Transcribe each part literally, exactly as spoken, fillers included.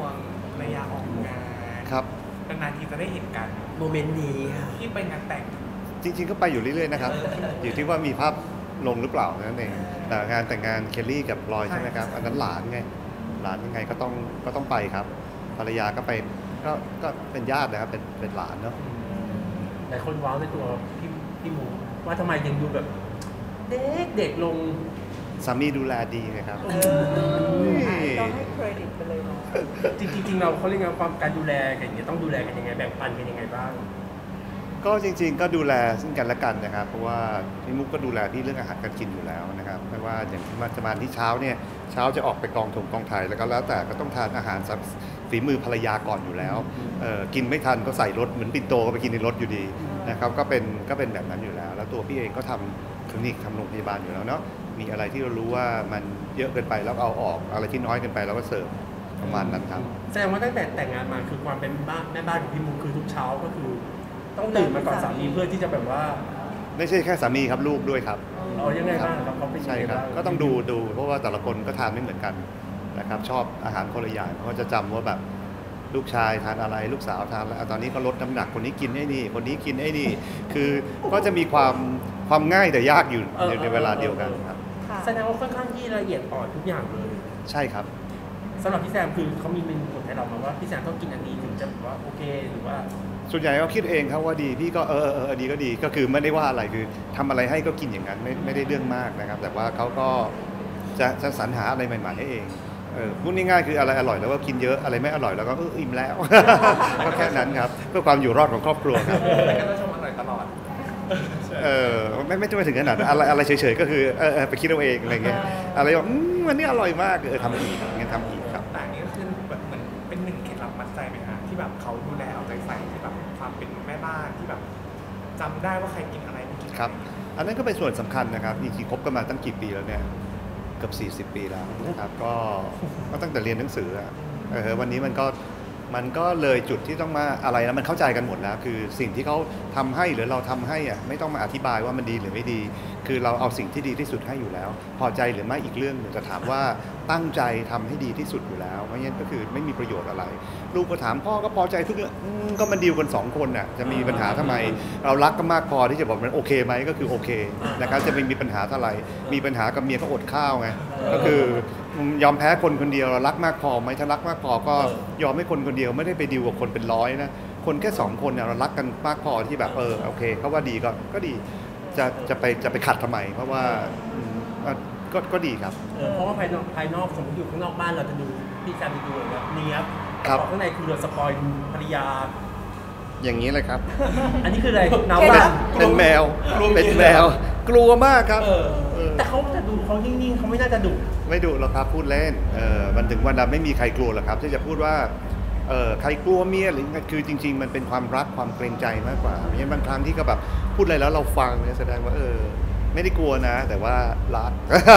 วงภรรยาออกงานครับนานๆทีจะได้เห็นกันโมเมนต์นี้ค่ะที่ไปงานแต่งจริงๆก็ไปอยู่เรื่อยๆนะครับอยู่ที่ว่ามีภาพลงหรือเปล่านั่นเองแต่งานแต่งงานเคลลี่กับลอยใช่ไหมครับอันนั้นหลานไงหลานยังไงก็ต้องก็ต้องไปครับภรรยาก็ไปก็ก็เป็นญาตินะครับเป็นเป็นหลานเนาะแต่คนว้าวในตัวพี่พี่หมูว่าทำไมยังดูแบบเด็กเด็กลงสามีดูแลดีไงครับต้องให้เครดิตไปเลยเนาะจริงจริงเราเขาเรียกว่าความการดูแลกันอย่างเงี้ยต้องดูแลกันยังไงแบ่งปันกันยังไงบ้างก็จริงๆก็ดูแลซึ่งกันและกันนะครับเพราะว่าพี่มุกก็ดูแลพี่เรื่องอาหารการกินอยู่แล้วนะครับไม่ว่าอย่างที่มาจะมาที่เช้าเนี่ยเช้าจะออกไปกองถงกองถ่ายแล้วก็แล้วแต่ก็ต้องทานอาหารฝีมือภรรยาก่อนอยู่แล้วเออกินไม่ทันก็ใส่รถเหมือนปิ่นโตก็ไปกินในรถอยู่ดีนะครับก็เป็นก็เป็นแบบนั้นอยู่แล้วแล้วตัวพี่เองก็ทำคลินิกทำโรงพยาบาลอยู่แล้วเนาะมีอะไรที่เรารู้ว่ามันเยอะเกินไปแล้วเอาออกอะไรที่น้อยเกินไปเราก็เสิร์ฟประมาณนั้นครับแสดงว่าตั้งแต่แต่งงานมาคือความเป็นบ้านแม่บ้านของพี่มุกคือทุกเช้าก็คือต้องตื่นมาก่อนสามีเพื่อที่จะแบบว่าไม่ใช่แค่สามีครับลูกด้วยครับเอายังไงบ้างครับเขาเป็นยังไงบ้างใช่ครับก็ต้องดูดูเพราะว่าแต่ละคนก็ทานไม่เหมือนกันนะครับชอบอาหารคนละอย่างเขาจะจำว่าแบบลูกชายทานอะไรลูกสาวทานอะไรตอนนี้ก็ลดน้ำหนักคนนี้กินไอ้นี่คนนี้กินไอ้นี่คือก็จะมีความความง่ายแต่ยากอยู่ในเวลาเดียวกันครับแสดงว่าค่อนข้างที่ละเอียดอ่อนทุกอย่างเลยใช่ครับสำหรับพี่แซมคือเขามีเมนูกฎให้เรามาว่าพี่แซมต้องกินอันนี้ถึงจะแบบว่าโอเคหรือว่าส่วนใหญ่เขาคิดเองครับว่าดีพี่ก็เออเออดีก็ดีก็คือไม่ได้ว่าอะไรคือทำอะไรให้ก็กินอย่างนั้นไม่ไม่ได้เรื่องมากนะครับแต่ว่าเขาก็จะจะสรรหาอะไรใหม่ๆให้เองเออพูดง่ายๆคืออะไรอร่อยแล้วก็กินเยอะอะไรไม่อร่อยแล้วก็เอออิ่มแล้วก็แค่นั้นครับเพื่อความอยู่รอดของครอบครัวครับแล้วก็ต้องชมอร่อยตลอดเออไม่ไม่ต้องไปถึงขนาดอะไรอะไรเฉยๆก็คือเออไปคิดเอาเองอะไรเงี้ยอะไรแบบวันนี้อร่อยมากเออทำอีกงั้นทำอีกครับแต่นี่ก็คือแบบเหมือนเป็นหนึ่งเคล็ดลับมัดใจไหมฮะที่แบบเขาดูแลเอาใจใส่ที่แบบความเป็นแม่บ้านที่แบบจำได้ว่าใครกินอะไรไม่กินครับอันนั้นก็เป็นส่วนสำคัญนะครับจริงๆคบกันมาตั้งกี่ปีแล้วเนี่ยเกือบสี่สิบปีแล้วนะครับก็ก็ตั้งแต่เรียนหนังสือเออวันนี้มันก็มันก็เลยจุดที่ต้องมาอะไรแล้วมันเข้าใจกันหมดแล้วคือสิ่งที่เขาทำให้หรือเราทำให้อ่ะไม่ต้องมาอธิบายว่ามันดีหรือไม่ดีคือเราเอาสิ่งที่ดีที่สุดให้อยู่แล้วพอใจหรือไม่อีกเรื่องหนึ่งจะถามว่าตั้งใจทำให้ดีที่สุดอยู่แล้วเพราะงั้นก็คือไม่มีประโยชน์อะไรลูกก็ถามพ่อก็พอใจทุกเรื่องก็มันดีลกันสองคนน่ะจะมีปัญหาทำไมเรารักก็มากพอที่จะบอกมันโอเคไหมก็คือโอเคนะครับจะไม่มีปัญหาเท่าไหร่มีปัญหากับเมียก็อดข้าวไงก็คือยอมแพ้คนคนเดียวเรารักมากพอไหมถ้ารักมากพอก็ยอมให้คนคนเดียวไม่ได้ไปดีลกับคนเป็นร้อยนะคนแค่สองคนเนี่ยเรารักกันมากพอที่แบบเออโอเคเขาว่าดีก็ก็ดีจะจะไปจะไปขัดทำไมเพราะว่าก็ก็ดีครับเพราะว่าภายนอกภายนอกสมมติอยู่ข้างนอกบ้านเราจะดูพี่แซมดูแบบเนี้ยครับข้างในคือเราสปอยภรรยาอย่างนี้เลยครับอันนี้คืออะไรน้ำมันเป็นแมวเป็นแมวกลัวมากครับแต่เขาจะดูเขานิ่งๆเขาไม่น่าจะดุไม่ดุหรอกครับพูดเล่นเออมันถึงวันนั้นไม่มีใครกลัวหรอกครับที่จะพูดว่าเออใครกลัวเมียหรือคือจริงๆมันเป็นความรักความเกรงใจมากกว่าเพราะฉะนั้นบางครั้งที่ก็แบบพูดอะไรแล้วเราฟังเนี่ยแสดงว่าเออไม่ได้กลัวนะแต่ว่ารัก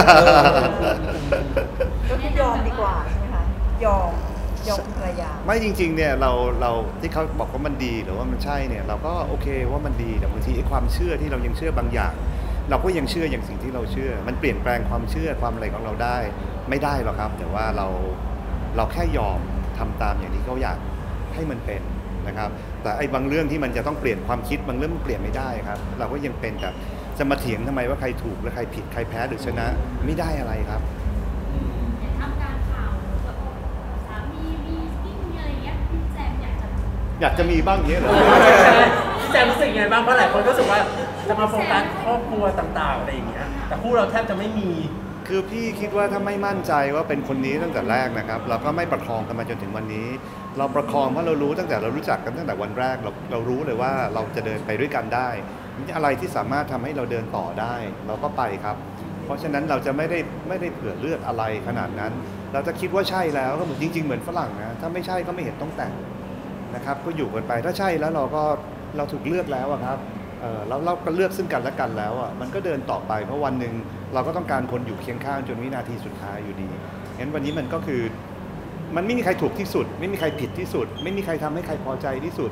ก็คือยอมดีกว่าใช่ไหมคะยอมยอมภรรยาไม่จริงๆเนี่ยเราเราที่เขาบอกว่ามันดีหรือว่ามันใช่เนี่ยเราก็โอเคว่ามันดีแต่บางทีไอ้ความเชื่อที่เรายังเชื่อบางอย่างเราก็ยังเชื่ออย่างสิ่งที่เราเชื่อมันเปลี่ยนแปลงความเชื่อความอะไรของเราได้ไม่ได้หรอกครับแต่ว่าเราเราแค่ยอมทำตามอย่างที่เขาอยากให้มันเป็นนะครับแต่ไอ้บางเรื่องที่มันจะต้องเปลี่ยนความคิดบางเรื่องมันเปลี่ยนไม่ได้ครับเราก็ยังเป็นแต่จะมาเถียงทำไมว่าใครถูกหรือใครผิดใครแพ้หรือชนะไม่ได้อะไรครับทำการข่าวกับสามีมีสิ่งอะไรอย่างเงี้ยพี่แซมอยากจะอยากจะมีบ้างเงี้ยเหรอพี่แซมรู้สึกไงบ้างเพราะหลายคนก็รู้สึกว่าจะมาโฟกัสครอบครัวต่างๆอะไรอย่างเงี้ยแต่คู่เราแทบจะไม่มีคือพี่คิดว่าถ้าไม่มั่นใจว่าเป็นคนนี้ตั้งแต่แรกนะครับเราก็ไม่ประคองกันมาจนถึงวันนี้เราประคองเพราะเรารู้ตั้งแต่เรารู้จักกันตั้งแต่วันแรกเราเรารู้เลยว่าเราจะเดินไปด้วยกันได้อะไรที่สามารถทำให้เราเดินต่อได้เราก็ไปครับเพราะฉะนั้นเราจะไม่ได้ไม่ได้เผื่อเลือกอะไรขนาดนั้นเราจะคิดว่าใช่แล้วก็เหมือนจริงๆเหมือนฝรั่งนะถ้าไม่ใช่ก็ไม่เห็นต้องแต่งนะครับก็อยู่กันไปถ้าใช่แล้วเราก็เราถูกเลือกแล้วครับเออแล้วเราก็เลือกซึ่งกันและกันแล้วอ่ะมันก็เดินต่อไปเพราะวันหนึ่งเราก็ต้องการคนอยู่เคียงข้างจนวินาทีสุดท้ายอยู่ดีงั้นวันนี้มันก็คือมันไม่มีใครถูกที่สุดไม่มีใครผิดที่สุดไม่มีใครทำให้ใครพอใจที่สุด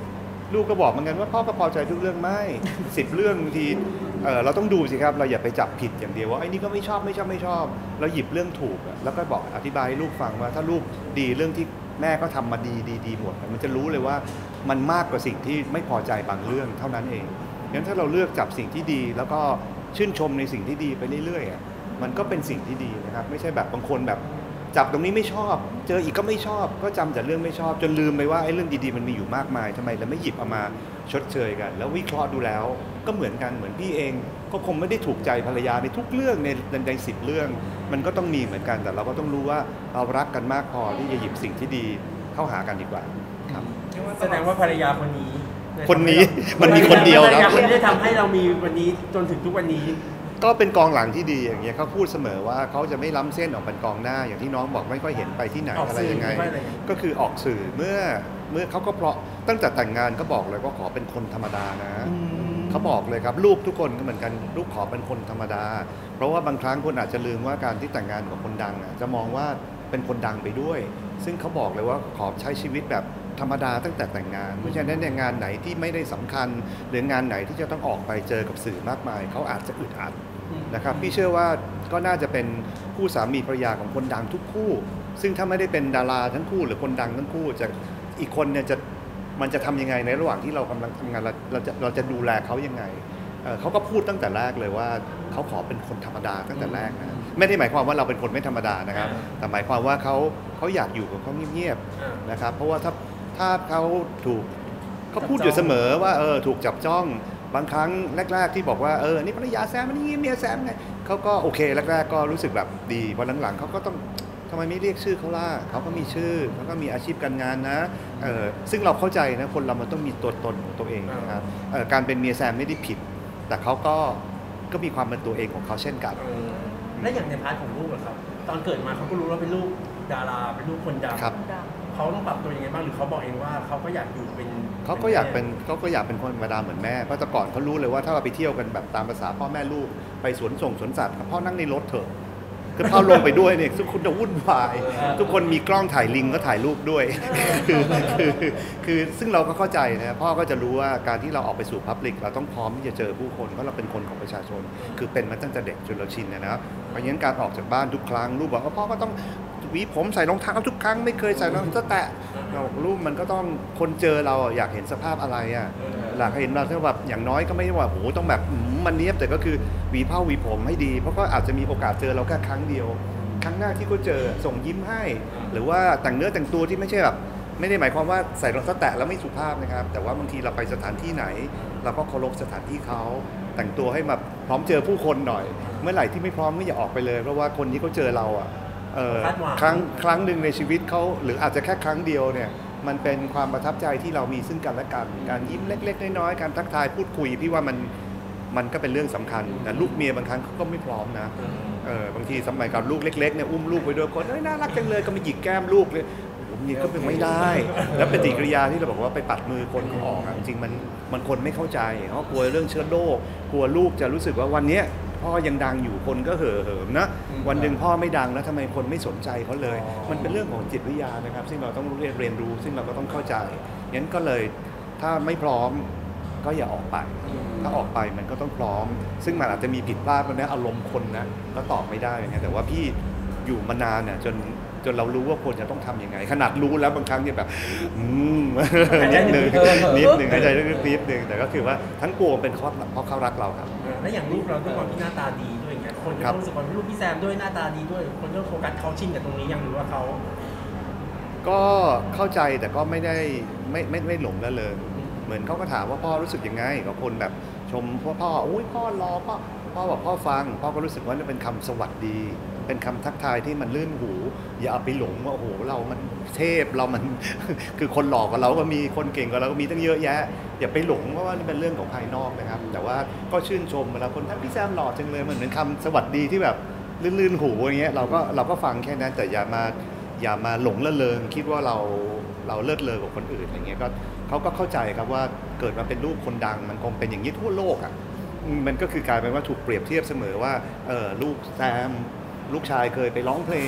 ลูกก็บอกเหมือนกันว่าพ่อก็พอใจทุกเรื่องไม่สิบเรื่องบางทีเออเราต้องดูสิครับเราอย่าไปจับผิดอย่างเดียวว่าไอ้นี่ก็ไม่ชอบไม่ชอบไม่ชอบเราหยิบเรื่องถูกแล้วก็บอกอธิบายให้ลูกฟังว่าถ้าลูกดีเรื่องที่แม่ก็ทำมาดีดีดีหมดมันจะรู้เลยว่ามันมากกว่าสิ่งที่ไม่พอใจบางเรื่องเท่านั้นเองงั้นถ้าเราเลือกจับสิ่งที่ดีแล้วก็ชื่นชมในสิ่งที่ดีไปเรื่อยๆมันก็เป็นสิ่งที่ดีนะครับไม่ใช่แบบบางคนแบบจับตรงนี้ไม่ชอบเจออีกก็ไม่ชอบก็จำแต่เรื่องไม่ชอบจนลืมไปว่าไอ้เรื่องดีๆมันมีอยู่มากมายทำไมเราไม่หยิบเอามาชดเชยกันแล้ววิเคราะห์ดูแล้วก็เหมือนกันเหมือนพี่เองก็คงไม่ได้ถูกใจภรรยาในทุกเรื่องในในสิบเรื่องมันก็ต้องมีเหมือนกันแต่เราก็ต้องรู้ว่าเรารักกันมากพอที่จะหยิบสิ่งที่ดีเข้าหากันดีกว่าครับแสดงว่าภรรยาคนนี้คนนี้มันมีคนเดียวภรรคยารับคนนี้ได้ทำให้เรามีวันนี้จนถึงทุกวันนี้ก็เป็นกองหลังที่ดีอย่างเงี้ยเขาพูดเสมอว่าเขาจะไม่ล้ำเส้นออกเป็นกองหน้าอย่างที่น้องบอกไม่ค่อยเห็นไปที่ไหนออกอะไรสื่อยังไงไม่อะไรก็คือออกสื่อเมื่อเมื่อเขาก็เพราะตั้งแต่แต่งงานก็บอกเลยว่าขอเป็นคนธรรมดานะเขาบอกเลยครับลูกทุกคนก็เหมือนกันลูกขอเป็นคนธรรมดา เพราะว่าบางครั้งคนอาจจะลืมว่าการที่แต่งงานกับคนดังอ่ะจะมองว่าเป็นคนดังไปด้วย ซึ่งเขาบอกเลยว่าขอใช้ชีวิตแบบธรรมดาตั้งแต่แต่งงานเพราะฉะนั้นในงานไหนที่ไม่ได้สำคัญหรืองานไหนที่จะต้องออกไปเจอกับสื่อมากมายเขาอาจจะอึดอัดนะครับพี่เชื่อว่าก็น่าจะเป็นคู่สามีภรรยาของคนดังทุกคู่ ซึ่งถ้าไม่ได้เป็นดาราทั้งคู่หรือคนดังทั้งคู่จะอีกคนเนี่ยจะมันจะทำยังไงในระหว่างที่เรากำลังทำงานเราเราจะเราจะดูแลเขายังไงเอ่อเขาก็พูดตั้งแต่แรกเลยว่าเขาขอเป็นคนธรรมดาตั้งแต่แรกนะไม่ได้หมายความว่าเราเป็นคนไม่ธรรมดานะครับแต่หมายความว่าเขาเขาอยากอยู่กับเขาเงียบๆนะครับเพราะว่าถ้าถ้าเขาถูกเขาพูดอยู่เสมอว่าเออถูกจับจ้องบางครั้งแรกๆที่บอกว่าเออนี่ภรรยาแซมนี่เมียแซมไงเขาก็โอเคแรกๆก็รู้สึกแบบดีพอหลังๆเขาก็ต้องทำไมไม่เรียกชื่อเขาล่ะเขาก็มีชื่อเขาก็มีอาชีพการงานนะเออซึ่งเราเข้าใจนะคนเรามันต้องมีตัวตนของตัวเองนะครับเออการเป็นเมียแซมไม่ได้ผิดแต่เขาก็ก็มีความเป็นตัวเองของเขาเช่นกันและอย่างในพาร์ทของลูกอะครับตอนเกิดมาเขาก็รู้ว่าเป็นลูกดาราเป็นลูกคนดังครับเขาต้องปรับตัวยังไงบ้างหรือเขาบอกเองว่าเขาก็อยากอยู่เป็นเขาก็อยากเป็นเขาก็อยากเป็นคนธรรมดาเหมือนแม่เพราะแต่ก่อนเขารู้เลยว่าถ้าเราไปเที่ยวกันแบบตามภาษาพ่อแม่ลูกไปสวนส่งสวนสัตว์พ่อนั่งในรถเถอะคือพ่อลงไปด้วยเนี่ยทุกคนจะวุ่นวายทุกคนมีกล้องถ่ายลิงก็ถ่ายรูปด้วยคือคือคือซึ่งเราก็เข้าใจนะพ่อก็จะรู้ว่าการที่เราออกไปสู่พับลิกเราต้องพร้อมที่จะเจอผู้คนเพราะเราเป็นคนของประชาชนคือเป็นมาตั้งแต่เด็กจนเราชินนะครับเพราะฉะนั้นการออกจากบ้านทุกครั้งลูกบอกว่าพ่อก็ต้องหวีผมใส่รองเท้าทุกครั้งไม่เคยใส่รองเท้าแตะเราลูกมันก็ต้องคนเจอเราอยากเห็นสภาพอะไรอ่ะอยากเห็นเราที่แบบอย่างน้อยก็ไม่ได้ว่าโอ้โหต้องแบบมันเนี้ยบแต่ก็คือหวีผ้าหวีผมให้ดีเพราะก็อาจจะมีโอกาสเจอเราแค่ครั้งเดียวครั้งหน้าที่เขาเจอส่งยิ้มให้หรือว่าแต่งเนื้อแต่งตัวที่ไม่ใช่แบบไม่ได้หมายความว่าใส่รองเท้าแตะแล้วไม่สุภาพนะครับแต่ว่าบางทีเราไปสถานที่ไหนเราก็เคารพสถานที่เขาแต่งตัวให้แบบพร้อมเจอผู้คนหน่อยเมื่อไหร่ที่ไม่พร้อมก็อย่าออกไปเลยเพราะว่าคนที่เขาเจอเราอ่ะเออครั้งครั้งหนึ่งในชีวิตเขาหรืออาจจะแค่ครั้งเดียวเนี่ยมันเป็นความประทับใจที่เรามีซึ่งกันและกันการยิ้มเล็กๆน้อยๆการทักทายพูดคุยพี่ว่ามันมันก็เป็นเรื่องสำคัญแต่ลูกเมียบางครั้งเขาก็ไม่พร้อมนะเออบางทีสมัยก่อนลูกเล็กๆเนี่ยอุ้มลูกไปด้วยคนเอ้ยน่ารักจังเลยก็มาหยิกแก้มลูกเลยผมนี่ก็เป็นไม่ได้แล้วปฏิกิริยาที่เราบอกว่าไปปัดมือคนเขาออกจริงๆมันมันคนไม่เข้าใจเขากลัวเรื่องเชื้อโรคกลัวลูกจะรู้สึกว่าวันนี้พ่อยังดังอยู่คนก็เห่อเหิมนะวันหนึ่งพ่อไม่ดังแล้วทำไมคนไม่สนใจเขาเลยมันเป็นเรื่องของจิตวิทยานะครับซึ่งเราต้องเรียนเรียนรู้ซึ่งเราก็ต้องเข้าใจงั้นก็เลยถ้าไม่พร้อมก็อย่าออกไปถ้าออกไปมันก็ต้องพร้อมซึ่งมันอาจจะมีผิดพลาดนะอารมณ์คนนะก็ตอบไม่ได้นะแต่ว่าพี่อยู่มานานเนี่ยจนจนเรารู้ว่าควรจะต้องทำยังไงขนาดรู้แล้วบางครั้งเนี่ยแบบอืมนิดนึงนิดนึงหายใจนิดนึงแต่ก็คือว่าทั้งปวงเป็นเพราะเพราะเขารักเราครับและอย่างลูกเราด้วยความที่หน้าตาดีด้วยอย่างเงี้ยคนก็รู้สึกว่าลูกพี่แซมด้วยหน้าตาดีด้วยคนก็โฟกัสเขาชินกับตรงนี้ยังหรือว่าเขาก็เข้าใจแต่ก็ไม่ได้ไม่ไม่ไม่หลงละเลยเหมือนเขาก็ถามว่าพ่อรู้สึกยังไงกับคนแบบชมพ่อพ่ออุ้ยพ่อรอพ่อพ่อบอกพ่อฟังพ่อก็รู้สึกว่านี่เป็นคำสวัสดีเป็นคำทักทายที่มันลื่นหูอย่าเอาไปหลงว่าโอ้โหเรามันเทพเรามัน คือคนหลอกกับเราก็มีคนเก่งกับเราก็มีตั้งเยอะแยะอย่าไปหลงเพราะว่านี่เป็นเรื่องของภายนอกนะครับแต่ว่าก็ชื่นชมเวลาคนท่านพี่แซมหล่อจังเลยมันเหมือนคำสวัสดีที่แบบลื่นๆหูอย่างเงี้ยเราก็เราก็ฟังแค่นั้นแต่อย่ามาอย่ามาหลงละเลงคิดว่าเราเราเลิศเลอกว่าคนอื่นอย่างเงี้ยก็เขาก็เข้าใจครับว่าเกิดมาเป็นลูกคนดังมันคงเป็นอย่างนี้ทั่วโลกอ่ะมันก็คือกลายเป็นว่าถูกเปรียบเทียบเสมอว่าเออลูกแซมลูกชายเคยไปร้องเพลง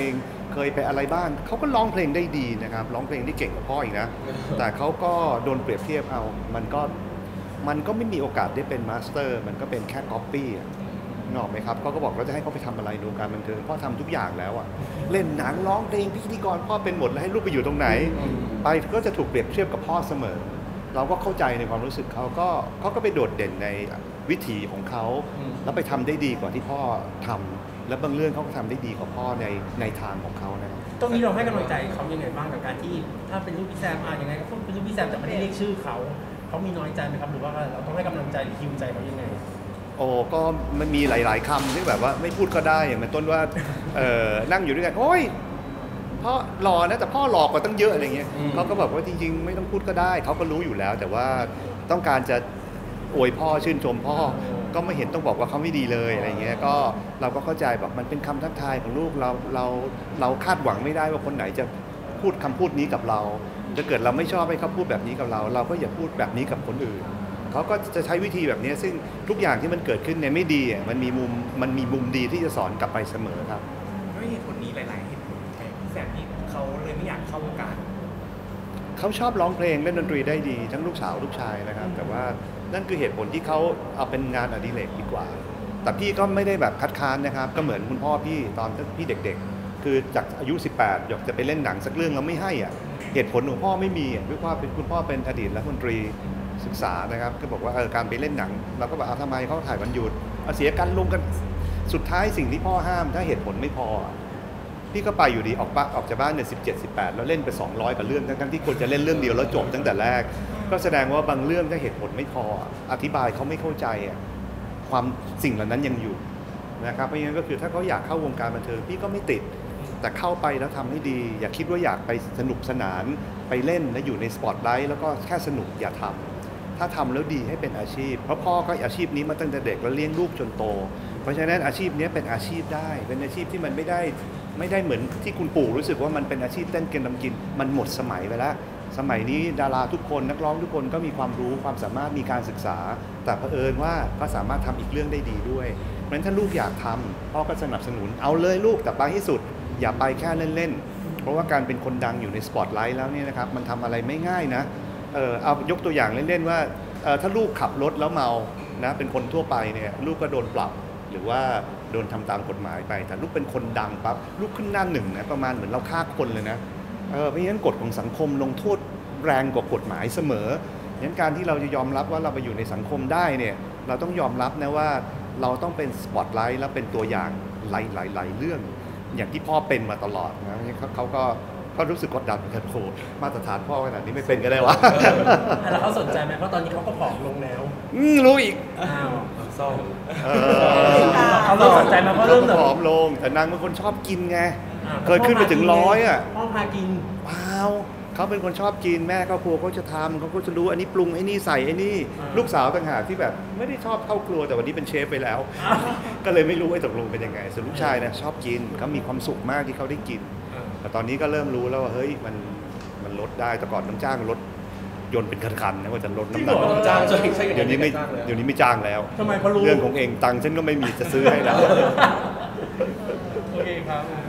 เคยไปอะไรบ้างเขาก็ร้องเพลงได้ดีนะครับร้องเพลงได้เก่งกว่าพ่ออีกนะแต่เขาก็โดนเปรียบเทียบเอามันก็มันก็ไม่มีโอกาสได้เป็นมาสเตอร์มันก็เป็นแค่ก๊อปปี้นกออกไหมครับเขาก็บอกว่าจะให้เขาไปทำอะไรในวงการบันเทิงพ่อทำทุกอย่างแล้วอะเล่นหนังร้องเพลงพิธีกรพ่อเป็นหมดแล้วให้ลูกไปอยู่ตรงไหนไปก็จะถูกเปรียบเทียบกับพ่อเสมอเราก็เข้าใจในความรู้สึกเขาก็เขาก็ไปโดดเด่นในวิถีของเขาแล้วไปทำได้ดีกว่าที่พ่อทำและบางเรื่องเขาก็ทำได้ดีกว่าพ่อในในทางของเขานะครับตรงนี้เราให้กำลังใจเขายังไงบ้างกับการที่ถ้าเป็นลูกพี่แซมอ่ะยังไงก็ต้องเป็นลูกพี่แซมแต่ไม่ได้เรียกชื่อเขาเขามีน้อยใจไหมครับหรือว่าเราต้องให้กำลังใจหรือฮิวใจเขายังไงโอ้ก็มันมีหลายๆคำที่แบบว่าไม่พูดก็ได้อย่างเป็นต้นว่าเออนั่งอยู่ด้วยกันโอ้ยพ่อหล่อนะแต่พ่อหลอกกว่าตั้งเยอะอะไรเงี้ยเขาก็บอกว่าจริงๆไม่ต้องพูดก็ได้เขาก็รู้อยู่แล้วแต่ว่าต้องการจะอวยพ่อชื่นชมพ่อก็ไม่เห็นต้องบอกว่าเขาไม่ดีเลยอะไรเงี้ยก็เราก็เข้าใจแบบมันเป็นคำทักทายของลูกเราเราเราคาดหวังไม่ได้ว่าคนไหนจะพูดคำพูดนี้กับเราถ้าเกิดเราไม่ชอบให้เขาพูดแบบนี้กับเราเราก็อย่าพูดแบบนี้กับคนอื่นเขาก็จะใช้วิธีแบบนี้ซึ่งทุกอย่างที่มันเกิดขึ้นในไม่ดีมันมีมุมมันมีมุมดีที่จะสอนกลับไปเสมอครับด้วยเหตุผลนี้หลายๆเหตุผลแสบที่เขาเลยไม่อยากเข้าวงการเขาชอบร้องเพลงเล่นดนตรีได้ดีทั้งลูกสาวลูกชายนะครับแต่ว่านั่นคือเหตุผลที่เขาเอาเป็นงานอดิเรกดีกว่าแต่พี่ก็ไม่ได้แบบคัดค้านนะครับก็เหมือนคุณพ่อพี่ตอนพี่เด็กๆคือจากอายุสิบแปดอยากจะไปเล่นหนังสักเรื่องเราไม่ให้อ่ะเหตุผลของพ่อไม่มีด้วยความเป็นคุณพ่อเป็นอดีตรัฐมนตรีศึกษานะครับก็บอกว่าเออการไปเล่นหนังเราก็บอกเอาทำไมเขาถ่ายวันหยุดเอาเสียกันลงกันสุดท้ายสิ่งที่พ่อห้ามถ้าเหตุผลไม่พอพี่ก็ไปอยู่ดีออกปะออกจากบ้านเนี่ยสิบเจ็ดสิบแปดแล้วเล่นไปสองร้อยกับเรื่องทั้งที่ควรจะเล่นเรื่องเดียวแล้วจบตั้งแต่แรกก็แสดงว่าบางเรื่องถ้าเหตุผลไม่พออธิบายเขาไม่เข้าใจความสิ่งเหล่านั้นยังอยู่นะครับเพราะงั้นก็คือถ้าเขาอยากเข้าวงการบันเทิงพี่ก็ไม่ติดแต่เข้าไปแล้วทำให้ดีอย่าคิดว่าอยากไปสนุกสนานไปเล่นและอยู่ในสปอตไลท์แล้วก็แค่สนุกอย่าทำถ้าทำแล้วดีให้เป็นอาชีพเพราะพ่อก็อาชีพนี้มาตั้งแต่เด็กแล้วเลี้ยงลูกจนโตเพราะฉะนั้นอาชีพนี้เป็นอาชีพได้เป็นอาชีพที่มันไม่ได้ไม่ได้เหมือนที่คุณปู่รู้สึกว่ามันเป็นอาชีพเต้นเกมทำกินมันหมดสมัยไปแล้วสมัยนี้ดาราทุกคนนักร้องทุกคนก็มีความรู้ความสามารถมีการศึกษาแต่เผอิญว่าก็สามารถทำอีกเรื่องได้ดีด้วยเพราะฉะนั้นถ้าลูกอยากทำพ่อก็สนับสนุนเอาเลยลูกแต่ไปให้สุดอย่าไปแค่เล่นๆเพราะว่าการเป็นคนดังอยู่ในสปอตไลท์แล้วเนี่ยนะครับมันทำอะไรไม่ง่ายนะเออเอายกตัวอย่างเล่นๆว่าถ้าลูกขับรถแล้วเมานะเป็นคนทั่วไปเนี่ยลูกก็โดนปรับหรือว่าโดนทำตามกฎหมายไปแต่ลูกเป็นคนดังปั๊บลูกขึ้นหน้าหนึ่งนะประมาณเหมือนเราฆ่าคนเลยนะเออเพราะฉะนั้นกฎของสังคมลงโทษแรงกว่ากฎหมายเสมอฉะนั้นการที่เราจะยอมรับว่าเราไปอยู่ในสังคมได้เนี่ยเราต้องยอมรับนะว่าเราต้องเป็นสปอตไลท์แล้วเป็นตัวอย่างหลายๆเรื่องอย่างที่พ่อเป็นมาตลอดนะเขาเขาก็ก็รู้สึกกดดันเหมือนกันโหมาตรฐานพ่อขนาดนี้ไม่เป็นก็ได้วะแล้วเขาสนใจไหมเพราะตอนนี้เขาก็ผอมลงแล้วอืมรู้อีกอ้าวส้มเขาเราสนใจไหมเพราะเริ่มผอมลงแต่นางเป็นคนชอบกินไงเคยขึ้นไปถึงร้อยอ่ะพ่อพากินเปล่าเขาเป็นคนชอบกินแม่ครอบครัวเขาจะทำเขาก็จะรู้อันนี้ปรุงไอ้นี่ใส่ไอ้นี่ลูกสาวต่างหากที่แบบไม่ได้ชอบเข้าครัวแต่วันนี้เป็นเชฟไปแล้วก็เลยไม่รู้ไอ้ตกลงเป็นยังไงส่วนลูกชายนะชอบกินเขามีความสุขมากที่เขาได้กินแต่ตอนนี้ก็เริ่มรู้แล้วว่าเฮ้ยมันมันลดได้แต่ก่อนต้องจ้างลดยนต์เป็นคันๆนะว่าจะลดน้ำหนักจ้างเดี๋ยวนี้ไม่เดี๋ยวนี้ไม่จ้างแล้วทำไมเพราะรู้เรื่องของเองตังค์ฉันก็ไม่มีจะซื้อให้แล้วโอเคครับ